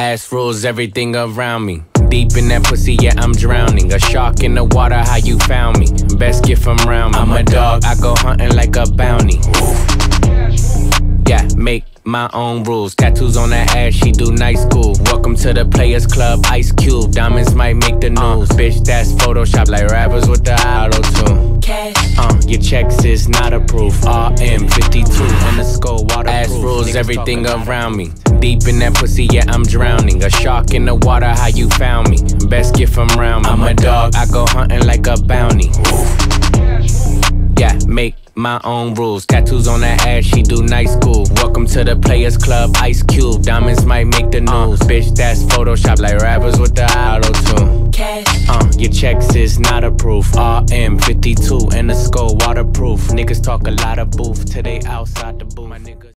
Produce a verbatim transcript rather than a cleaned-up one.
Ass rules everything around me. Deep in that pussy, yeah, I'm drowning. A shark in the water, how you found me? Best gift from round me. I'm a dog, I go hunting like a bounty. Yeah, make my own rules. Tattoos on her ass, she do night school. Welcome to the Players Club, Ice Cube. Diamonds might make the news. Uh, bitch, that's Photoshop like rappers with the auto-tune. Cash. Uh, your checks is not approved. R M fifty-two underscore waterproof. Ass rules everything around me. Deep in that pussy, yeah, I'm drowning. A shark in the water, how you found me? Best gift from round me. I'm a dog, I go hunting like a bounty. Yeah, make my own rules. Tattoos on her ass, she do night school. Welcome to the Players Club, Ice Cube. Diamonds might make the news. Uh, bitch, that's Photoshop like rappers with the auto-tune. Cash. Uh, your checks is not approved. R M fifty-two underscore waterproof. Niggas talk a lot of booth till they outside the booth. My niggas